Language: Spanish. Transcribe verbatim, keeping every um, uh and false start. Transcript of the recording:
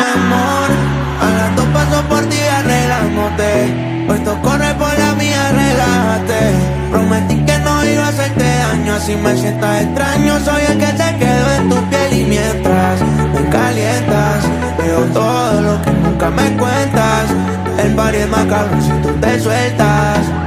amor. A las dos paso por ti arreglándote. Puesto corre por la mía, relájate. Prometí que no iba a hacerte daño, así me sientas extraño. Soy el que te quedo en tu piel y mientras me calientas, veo todo lo que nunca me cuentas. El party es macabro si tú te sueltas.